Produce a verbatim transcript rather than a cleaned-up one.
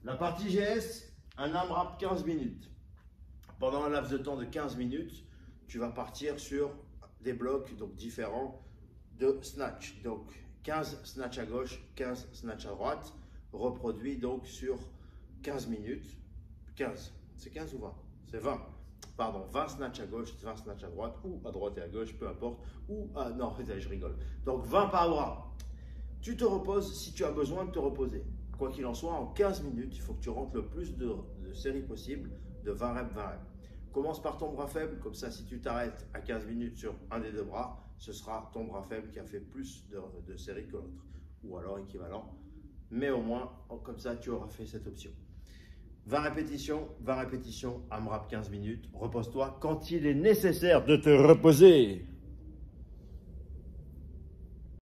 La partie G S, un AMRAP quinze minutes. Pendant un laps de temps de quinze minutes, tu vas partir sur des blocs donc différents de snatch. Donc quinze snatch à gauche, quinze snatch à droite, reproduit donc sur quinze minutes. quinze, c'est quinze ou vingt? C'est vingt. Pardon, vingt snatch à gauche, vingt snatch à droite, ou à droite et à gauche, peu importe. Ou à, non, je rigole. Donc vingt par bras. Tu te reposes si tu as besoin de te reposer. Quoi qu'il en soit, en quinze minutes, il faut que tu rentres le plus de, de séries possible, de vingt reps, vingt reps. Commence par ton bras faible, comme ça, si tu t'arrêtes à quinze minutes sur un des deux bras, ce sera ton bras faible qui a fait plus de, de séries que l'autre, ou alors équivalent. Mais au moins, comme ça, tu auras fait cette option. vingt répétitions, vingt répétitions, AMRAP quinze minutes. Repose-toi quand il est nécessaire de te reposer.